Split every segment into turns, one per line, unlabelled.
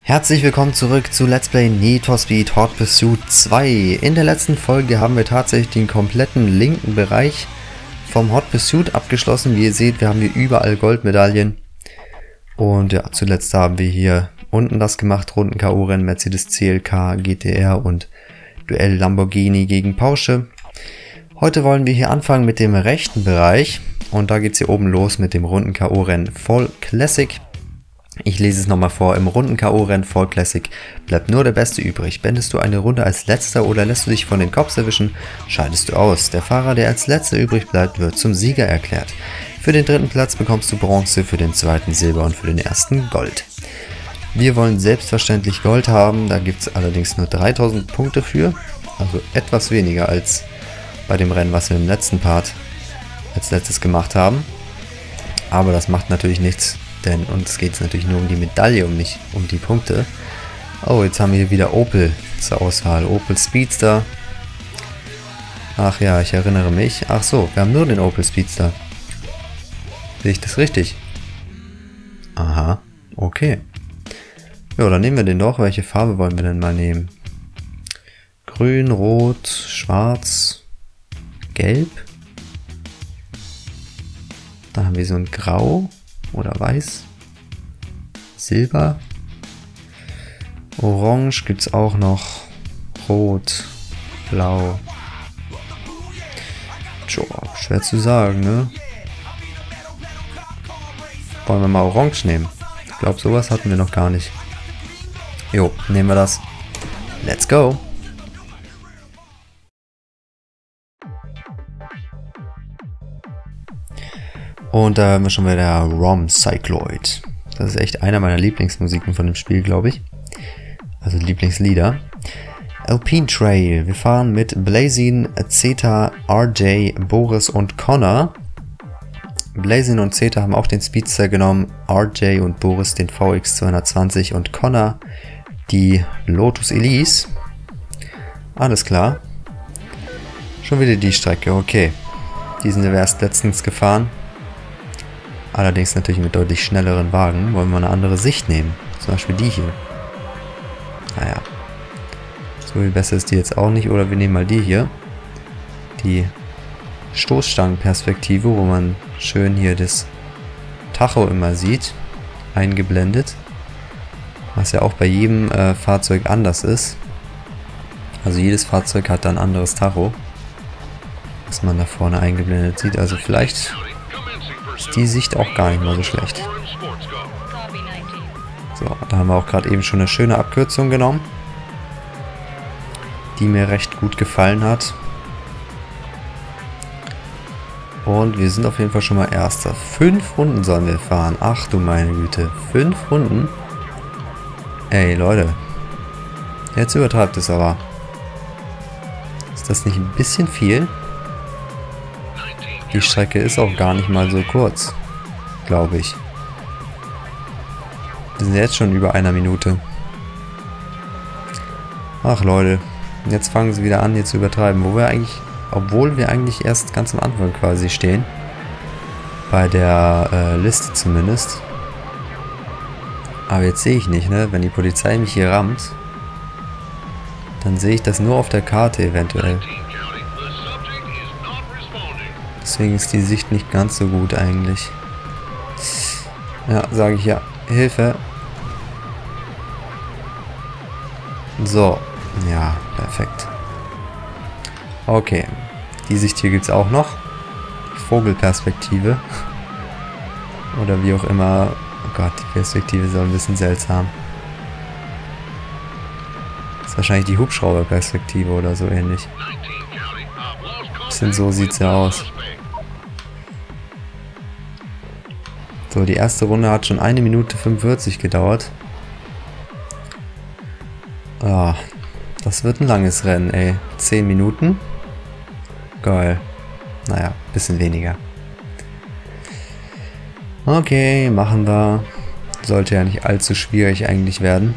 Herzlich willkommen zurück zu Let's Play Need for Speed Hot Pursuit 2. In der letzten Folge haben wir tatsächlich den kompletten linken Bereich vom Hot Pursuit abgeschlossen. Wie ihr seht, wir haben hier überall Goldmedaillen. Und ja, zuletzt haben wir hier unten das gemacht, Runden K.O.-Rennen, Mercedes CLK, GTR und Duell Lamborghini gegen Porsche. Heute wollen wir hier anfangen mit dem rechten Bereich. Und da geht es hier oben los mit dem Runden K.O.-Rennen Fall Classic. Ich lese es nochmal vor. Im Runden K.O.-Rennen Fall Classic bleibt nur der Beste übrig. Beendest du eine Runde als Letzter oder lässt du dich von den Cops erwischen, scheidest du aus. Der Fahrer, der als Letzter übrig bleibt, wird zum Sieger erklärt. Für den dritten Platz bekommst du Bronze, für den zweiten Silber und für den ersten Gold. Wir wollen selbstverständlich Gold haben, da gibt es allerdings nur 3000 Punkte für, also etwas weniger als bei dem Rennen, was wir im letzten Part als letztes gemacht haben. Aber das macht natürlich nichts. Denn uns geht es natürlich nur um die Medaille und nicht um die Punkte. Oh, jetzt haben wir hier wieder Opel zur Auswahl. Opel Speedster. Ach ja, ich erinnere mich. Ach so, wir haben nur den Opel Speedster. Sehe ich das richtig? Aha, okay. Ja, dann nehmen wir den doch. Welche Farbe wollen wir denn mal nehmen? Grün, Rot, Schwarz, Gelb. Dann haben wir so ein Grau. Oder weiß, Silber, Orange gibt es auch noch, Rot, Blau. Tja, schwer zu sagen, ne? Wollen wir mal Orange nehmen? Ich glaube, sowas hatten wir noch gar nicht. Jo, nehmen wir das. Let's go! Und da haben wir schon wieder Rom Cycloid. Das ist echt einer meiner Lieblingsmusiken von dem Spiel, glaube ich. Also Lieblingslieder. Alpine Trail. Wir fahren mit Blazin, Zeta, RJ, Boris und Connor. Blazin und Zeta haben auch den Speedster genommen. RJ und Boris den VX 220 und Connor die Lotus Elise. Alles klar. Schon wieder die Strecke, okay. Die sind wir erst letztens gefahren. Allerdings natürlich mit deutlich schnelleren Wagen. Wollen wir eine andere Sicht nehmen. Zum Beispiel die hier. Naja. So viel besser ist die jetzt auch nicht. Oder wir nehmen mal die hier. Die Stoßstangenperspektive, wo man schön hier das Tacho immer sieht. Eingeblendet. Was ja auch bei jedem Fahrzeug anders ist. Also jedes Fahrzeug hat dann ein anderes Tacho. Was man da vorne eingeblendet sieht. Also vielleicht ist die Sicht auch gar nicht mal so schlecht. So, da haben wir auch gerade eben schon eine schöne Abkürzung genommen, die mir recht gut gefallen hat. Und wir sind auf jeden Fall schon mal Erster. 5 Runden sollen wir fahren. Ach du meine Güte. 5 Runden? Ey, Leute. Jetzt übertreibt es aber. Ist das nicht ein bisschen viel? Die Strecke ist auch gar nicht mal so kurz, glaube ich. Wir sind jetzt schon über einer Minute. Ach Leute, jetzt fangen sie wieder an, hier zu übertreiben. Obwohl wir eigentlich erst ganz am Anfang quasi stehen. Bei der Liste zumindest. Aber jetzt sehe ich nicht, ne? Wenn die Polizei mich hier rammt, dann sehe ich das nur auf der Karte eventuell. Deswegen ist die Sicht nicht ganz so gut eigentlich. Ja, sage ich ja. Hilfe. So. Ja, perfekt. Okay. Die Sicht hier gibt es auch noch. Die Vogelperspektive. Oder wie auch immer. Oh Gott, die Perspektive ist auch ein bisschen seltsam. Das ist wahrscheinlich die Hubschrauberperspektive oder so ähnlich. Bisschen so sieht es ja aus. So, die erste Runde hat schon 1 Minute 45 gedauert. Ah, das wird ein langes Rennen, ey. 10 Minuten? Geil. Naja, bisschen weniger. Okay, machen wir. Sollte ja nicht allzu schwierig eigentlich werden.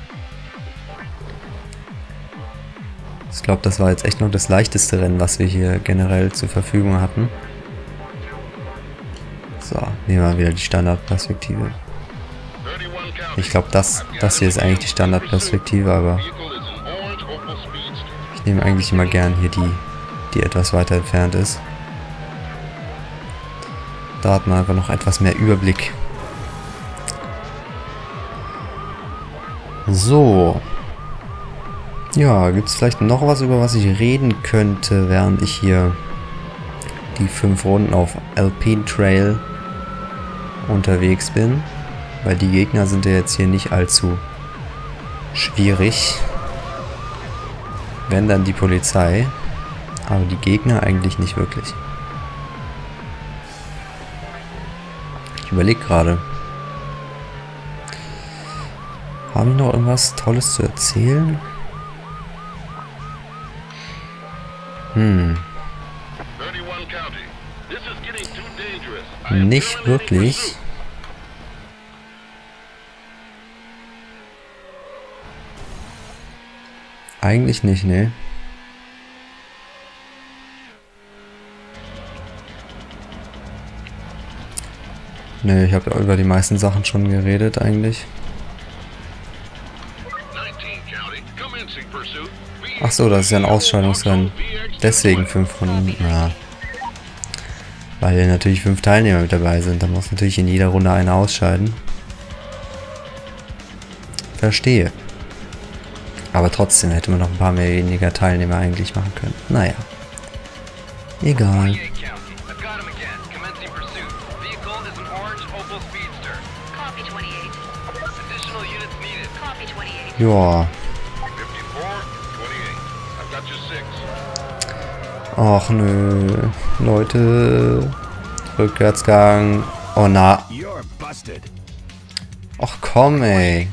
Ich glaube, das war jetzt echt noch das leichteste Rennen, was wir hier generell zur Verfügung hatten. So, nehmen wir wieder die Standardperspektive. Ich glaube, das hier ist eigentlich die Standardperspektive, aber ich nehme eigentlich immer gern hier die etwas weiter entfernt ist. Da hat man einfach noch etwas mehr Überblick. So. Ja, gibt es vielleicht noch was, über was ich reden könnte, während ich hier die 5 Runden auf Alpine Trail unterwegs bin? Weil die Gegner sind ja jetzt hier nicht allzu schwierig. Wenn dann die Polizei. Aber die Gegner eigentlich nicht wirklich. Ich überlege gerade. Haben wir noch irgendwas Tolles zu erzählen? Nicht wirklich. Eigentlich nicht, ne? Ne, ich habe ja über die meisten Sachen schon geredet eigentlich. Ach so, das ist ja ein Ausscheidungsrennen. Deswegen 5 Runden. Ja. Weil ja natürlich 5 Teilnehmer mit dabei sind. Da muss natürlich in jeder Runde einer ausscheiden. Verstehe. Aber trotzdem hätte man noch ein paar mehr weniger Teilnehmer eigentlich machen können. Naja. Egal. Joa. Ach nö. Leute. Rückwärtsgang. Oh na. Ach komm ey.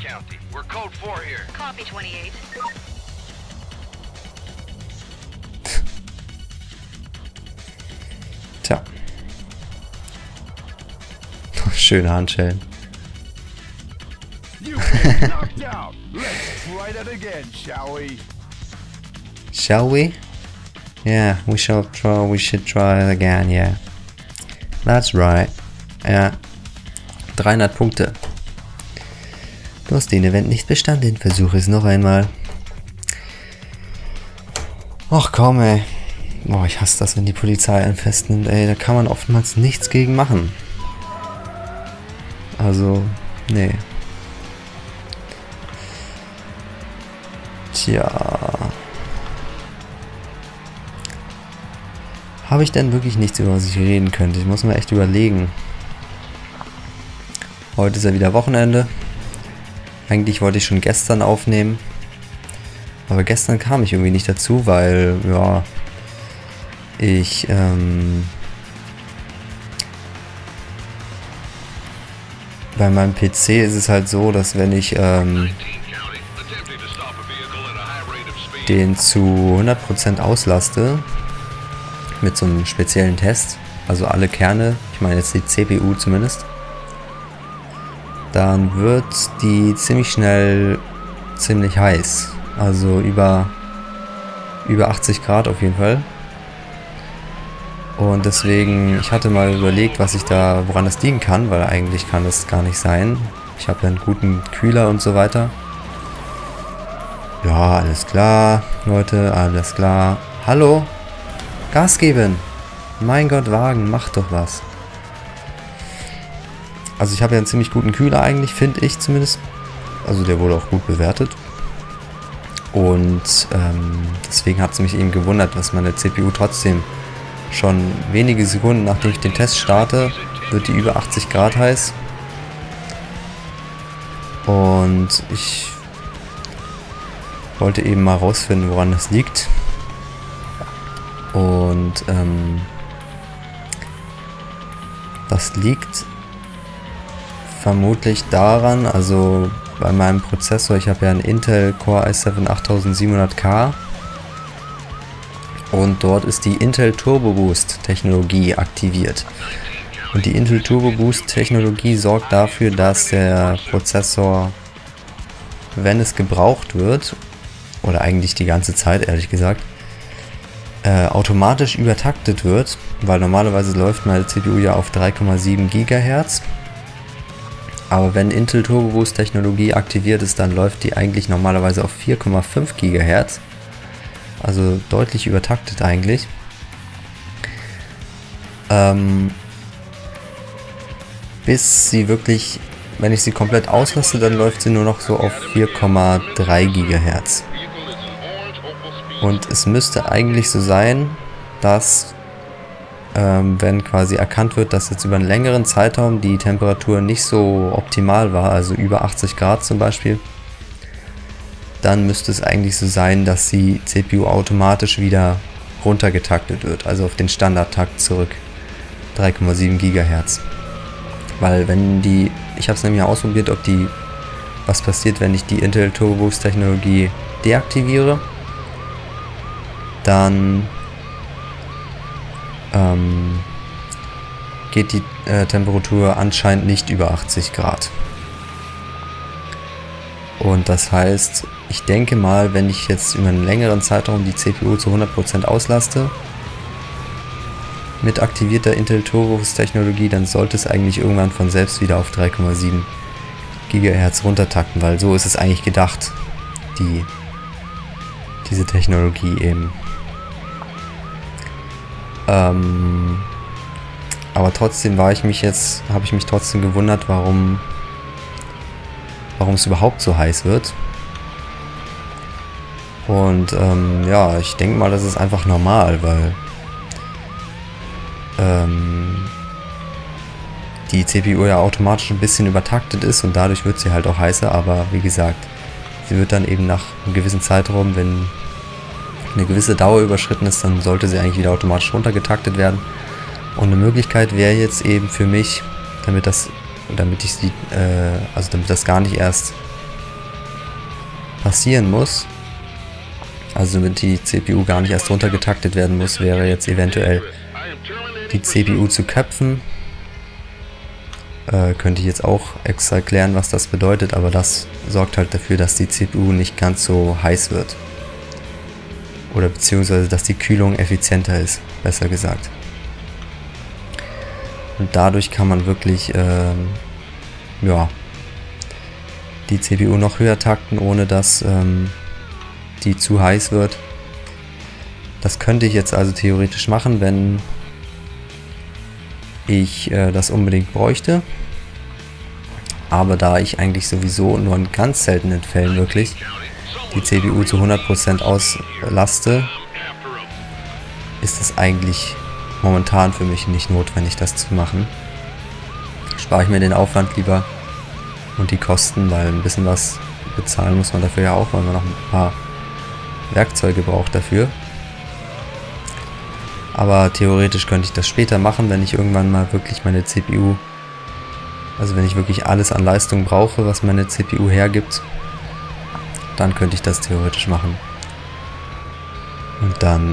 Tja. Schöne Handschellen. Shall we? Yeah, we should try it again, yeah. That's right. Ja. 300 Punkte. Du hast den Event nicht bestanden, versuche es noch einmal. Ach komm ey. Boah, ich hasse das, wenn die Polizei einen festnimmt, ey. Da kann man oftmals nichts gegen machen. Also, nee. Tja. Habe ich denn wirklich nichts, über was ich reden könnte? Ich muss mir echt überlegen. Heute ist ja wieder Wochenende. Eigentlich wollte ich schon gestern aufnehmen. Aber gestern kam ich irgendwie nicht dazu, weil, ja, ich, bei meinem PC ist es halt so, dass wenn ich, den zu 100% auslaste, mit so einem speziellen Test, also alle Kerne, ich meine jetzt die CPU zumindest, dann wird die ziemlich schnell ziemlich heiß. Also über 80 Grad auf jeden Fall. Und deswegen, ich hatte mal überlegt, woran das liegen kann, weil eigentlich kann das gar nicht sein. Ich habe ja einen guten Kühler und so weiter. Ja, alles klar, Leute, alles klar. Hallo? Gas geben! Mein Gott, Wagen, mach doch was. Also ich habe ja einen ziemlich guten Kühler eigentlich, finde ich zumindest. Also der wurde auch gut bewertet. Und deswegen hat es mich eben gewundert, dass meine CPU trotzdem schon wenige Sekunden nachdem ich den Test starte, wird die über 80 Grad heiß. Und ich wollte eben mal rausfinden, woran das liegt. Und das liegt vermutlich daran, also bei meinem Prozessor, ich habe ja einen Intel Core i7 8700K und dort ist die Intel Turbo Boost Technologie aktiviert. Und die Intel Turbo Boost Technologie sorgt dafür, dass der Prozessor, wenn es gebraucht wird, oder eigentlich die ganze Zeit ehrlich gesagt, automatisch übertaktet wird, weil normalerweise läuft meine CPU ja auf 3,7 GHz Aber wenn Intel Turbo Boost Technologie aktiviert ist, dann läuft die eigentlich normalerweise auf 4,5 GHz. Also deutlich übertaktet eigentlich. Bis sie wirklich, wenn ich sie komplett auslasse, dann läuft sie nur noch so auf 4,3 GHz. Und es müsste eigentlich so sein, dass wenn quasi erkannt wird, dass jetzt über einen längeren Zeitraum die Temperatur nicht so optimal war, also über 80 Grad zum Beispiel, dann müsste es eigentlich so sein, dass die CPU automatisch wieder runtergetaktet wird, also auf den Standardtakt zurück, 3,7 GHz. Weil wenn die, ich habe es nämlich ausprobiert, was passiert, wenn ich die Intel Turbo Boost Technologie deaktiviere, dann geht die Temperatur anscheinend nicht über 80 Grad. Und das heißt, ich denke mal, wenn ich jetzt über einen längeren Zeitraum die CPU zu 100% auslaste, mit aktivierter Intel Turbo Boost Technologie, dann sollte es eigentlich irgendwann von selbst wieder auf 3,7 GHz runtertakten, weil so ist es eigentlich gedacht, diese Technologie eben. Aber trotzdem habe ich mich trotzdem gewundert, warum es überhaupt so heiß wird. Und ja, ich denke mal, das ist einfach normal, weil die CPU ja automatisch ein bisschen übertaktet ist und dadurch wird sie halt auch heißer, aber wie gesagt, sie wird dann eben nach einem gewissen Zeitraum, wenn eine gewisse Dauer überschritten ist, dann sollte sie eigentlich wieder automatisch runtergetaktet werden. Und eine Möglichkeit wäre jetzt eben für mich, damit das gar nicht erst passieren muss, also damit die CPU gar nicht erst runtergetaktet werden muss, wäre jetzt eventuell die CPU zu köpfen. Könnte ich jetzt auch extra erklären, was das bedeutet, aber das sorgt halt dafür, dass die CPU nicht ganz so heiß wird. Oder beziehungsweise, dass die Kühlung effizienter ist, besser gesagt. Und dadurch kann man wirklich die CPU noch höher takten, ohne dass die zu heiß wird. Das könnte ich jetzt also theoretisch machen, wenn ich das unbedingt bräuchte. Aber da ich eigentlich sowieso nur in ganz seltenen Fällen wirklich die CPU zu 100% auslaste, ist es eigentlich momentan für mich nicht notwendig, das zu machen. Spare ich mir den Aufwand lieber und die Kosten, weil ein bisschen was bezahlen muss man dafür ja auch, weil man noch ein paar Werkzeuge braucht dafür. Aber theoretisch könnte ich das später machen, wenn ich irgendwann mal wirklich meine CPU, also wenn ich wirklich alles an Leistung brauche, was meine CPU hergibt, dann könnte ich das theoretisch machen. Und dann,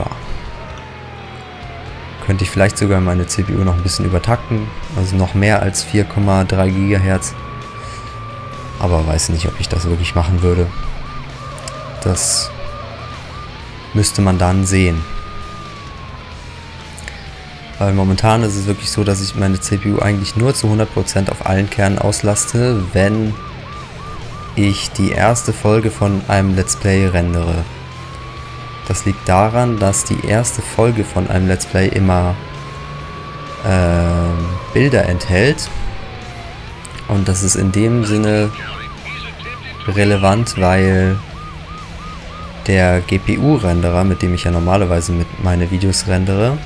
könnte ich vielleicht sogar meine CPU noch ein bisschen übertakten, also noch mehr als 4,3 GHz. Aber weiß nicht, ob ich das wirklich machen würde. Das müsste man dann sehen. Weil momentan ist es wirklich so, dass ich meine CPU eigentlich nur zu 100% auf allen Kernen auslaste, wenn ich die erste Folge von einem Let's Play rendere. Das liegt daran, dass die erste Folge von einem Let's Play immer Bilder enthält. Und das ist in dem Sinne relevant, weil der GPU-Renderer, mit dem ich ja normalerweise meine Videos rendere,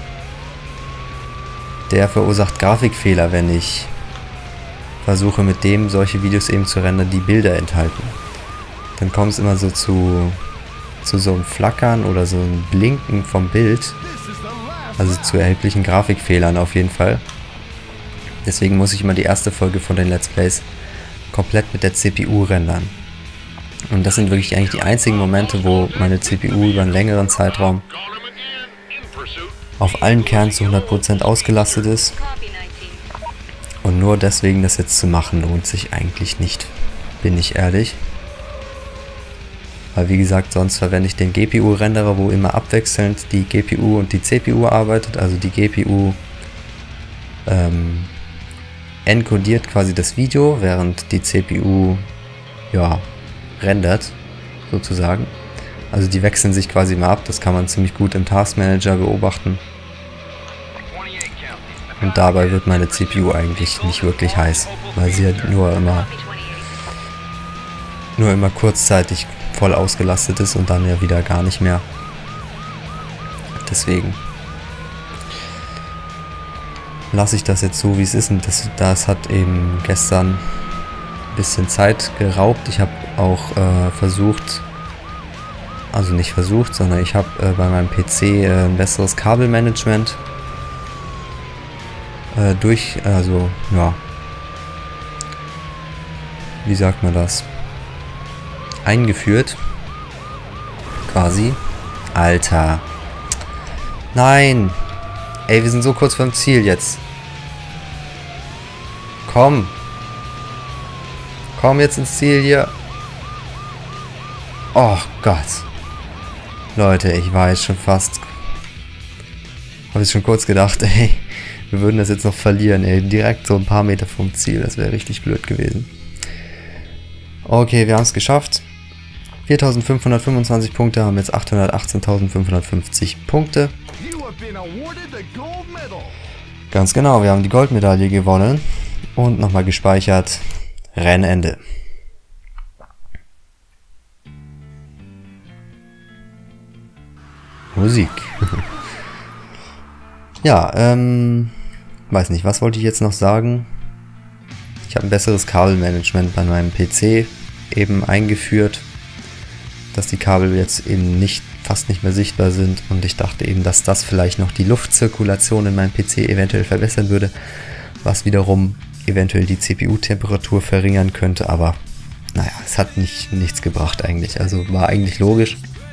der verursacht Grafikfehler, wenn ich versuche mit dem solche Videos eben zu rendern, die Bilder enthalten. Dann kommt es immer so zu so einem Flackern oder so einem Blinken vom Bild, also zu erheblichen Grafikfehlern auf jeden Fall. Deswegen muss ich immer die erste Folge von den Let's Plays komplett mit der CPU rendern. Und das sind wirklich eigentlich die einzigen Momente, wo meine CPU über einen längeren Zeitraum auf allen Kernen zu 100% ausgelastet ist. Und nur deswegen das jetzt zu machen, lohnt sich eigentlich nicht, bin ich ehrlich. Weil wie gesagt, sonst verwende ich den GPU-Renderer, wo immer abwechselnd die GPU und die CPU arbeitet. Also die GPU encodiert quasi das Video, während die CPU ja rendert, sozusagen. Also die wechseln sich quasi mal ab, das kann man ziemlich gut im Task Manager beobachten. Und dabei wird meine CPU eigentlich nicht wirklich heiß, weil sie halt nur immer kurzzeitig voll ausgelastet ist und dann ja wieder gar nicht mehr. Deswegen lasse ich das jetzt so, wie es ist. Und das hat eben gestern ein bisschen Zeit geraubt. Ich habe auch versucht, also nicht versucht, sondern ich habe bei meinem PC ein besseres Kabelmanagement also ja, wie sagt man das, eingeführt, quasi. Alter, nein, ey, wir sind so kurz vom Ziel jetzt. Komm jetzt ins Ziel hier. Oh Gott, Leute, ich war jetzt schon fast, habe ich schon kurz gedacht, ey, wir würden das jetzt noch verlieren, ey. Direkt so ein paar Meter vom Ziel. Das wäre richtig blöd gewesen. Okay, wir haben es geschafft. 4.525 Punkte, haben jetzt 818.550 Punkte. Ganz genau, wir haben die Goldmedaille gewonnen. Und nochmal gespeichert. Rennende. Musik. Ja, weiß nicht, was wollte ich jetzt noch sagen? Ich habe ein besseres Kabelmanagement bei meinem PC eben eingeführt, dass die Kabel jetzt eben fast nicht mehr sichtbar sind, und ich dachte eben, dass das vielleicht noch die Luftzirkulation in meinem PC eventuell verbessern würde, was wiederum eventuell die CPU-Temperatur verringern könnte, aber naja, es hat nichts gebracht eigentlich, also war eigentlich logisch.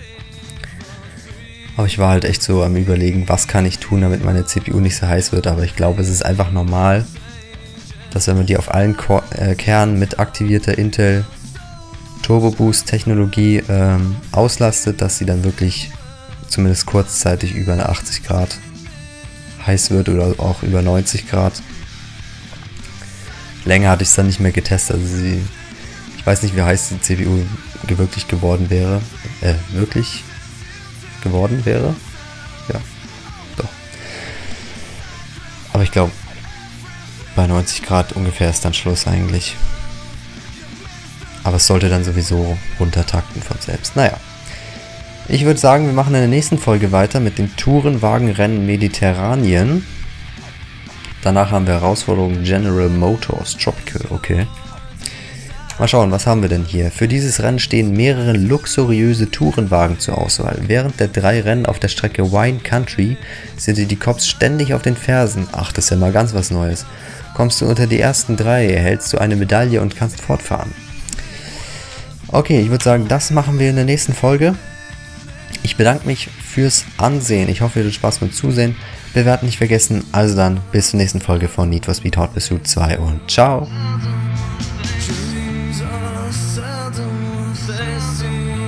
Aber ich war halt echt so am Überlegen, was kann ich tun, damit meine CPU nicht so heiß wird. Aber ich glaube, es ist einfach normal, dass wenn man die auf allen Kernen mit aktivierter Intel Turbo Boost Technologie auslastet, dass sie dann wirklich zumindest kurzzeitig über 80 Grad heiß wird oder auch über 90 Grad. Länger hatte ich es dann nicht mehr getestet. Also ich weiß nicht, wie heiß die CPU wirklich geworden wäre. Ja, doch. Aber ich glaube, bei 90 Grad ungefähr ist dann Schluss eigentlich. Aber es sollte dann sowieso runtertakten von selbst. Naja. Ich würde sagen, wir machen in der nächsten Folge weiter mit dem Tourenwagenrennen Mediterranien. Danach haben wir Herausforderung General Motors Tropical, okay. Mal schauen, was haben wir denn hier? Für dieses Rennen stehen mehrere luxuriöse Tourenwagen zur Auswahl. Während der 3 Rennen auf der Strecke Wine Country sind dir die Cops ständig auf den Fersen. Ach, das ist ja mal ganz was Neues. Kommst du unter die ersten 3, erhältst du eine Medaille und kannst fortfahren. Okay, ich würde sagen, das machen wir in der nächsten Folge. Ich bedanke mich fürs Ansehen. Ich hoffe, ihr hattet Spaß beim Zusehen. Bewerten nicht vergessen. Also dann, bis zur nächsten Folge von Need for Speed Hot Pursuit 2 und ciao.